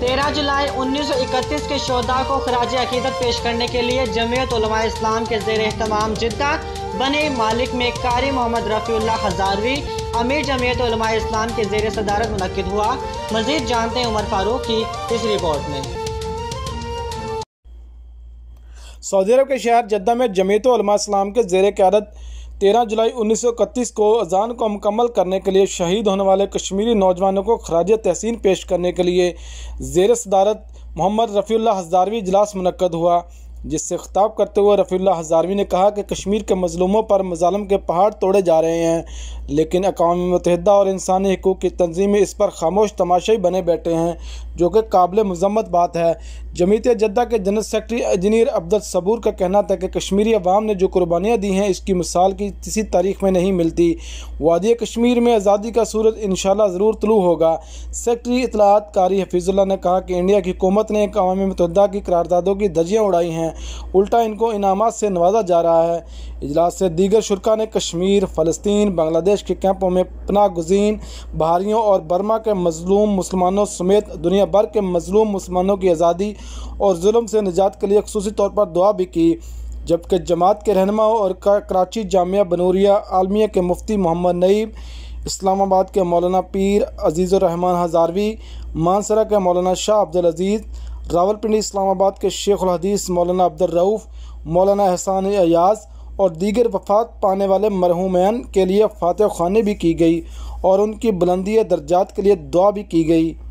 13 जुलाई 1931 के शोधा को खराज अकीदत पेश करने के लिए जमीयत उलमा इस्लाम के ज़ेर एहतमाम जिद्दा बने मालिक में कारी मोहम्मद रफ़ीउल्लाह हज़ारवी अमीर जमीयत उलमा इस्लाम के ज़ेर सदारत मुनक्किद हुआ। मज़ीद जानते हैं उमर फारूक की इस रिपोर्ट में। सऊदी अरब के शहर जद्दा में जमीयत उलमा इस्लाम के ज़ेर क़यादत 13 जुलाई 1931 को अज़ान को मुकम्मल करने के लिए शहीद होने वाले कश्मीरी नौजवानों को खराज तहसीन पेश करने के लिए ज़ेर सदारत मोहम्मद रफ़ीउल्लाह हज़ारवी इजलास मुनक्कद हुआ, जिससे खिताब करते हुए रफ़ीउल्लाह हज़ारवी ने कहा कि कश्मीर के मज़लूमों पर मज़ालिम के पहाड़ तोड़े जा रहे हैं, लेकिन अक़वाम मुत्तहिदा और इंसानी हकूक़ की तंजीमें इस पर खामोश तमाशाई बने बैठे हैं, जो कि काबिल मज़म्मत बात है। जमीयत जद्दा के general secretary engineer Abdul Sabur का कहना था कि कश्मीरी अवाम ने जो कुर्बानियाँ दी हैं, इसकी मिसाल की किसी तारीख़ में नहीं मिलती। वादी कश्मीर में आज़ादी का सूरज इंशाअल्लाह ज़रूर तुलू होगा। सेक्रेटरी इत्तलाआत कारी हफीज़ुल्लाह ने कहा कि इंडिया की हुकूमत ने अक़वाम मुत्तहिदा की करारदादों की धज्जियाँ उड़ाई हैं, उल्टा इनको इनामात से नवाजा जा रहा है। इजलास से दीगर शुरका ने कश्मीर, फ़लस्तीन, बांग्लादेश के कैंपों में पनाह गुज़ीन बहारियों और बर्मा के मज़लूम मुसलमानों समेत दुनिया भर के मज़लूम मुसलमानों की आज़ादी और जुल्म से निजात के लिए ख़ुसूसी तौर पर दुआ भी की। जबकि जमात के रहनुमा और कराची जामिया बनूरिया आलमिया के मुफ्ती मोहम्मद नईम, इस्लामाबाद के मौलाना पीर अजीज़ुर रहमान हज़ारवी, मानसरा के मौलाना शाह अब्दुल अज़ीज़, रावलपिंडी इस्लामाबाद के शेखुल हदीस मौलाना अब्दुल रऊफ़, मौलाना एहसान अयाज़ और दीगर वफ़ात पाने वाले मरहूमैन के लिए फातिहा ख़्वानी भी की गई और उनकी बुलंदी दर्जात के लिए दुआ भी की गई।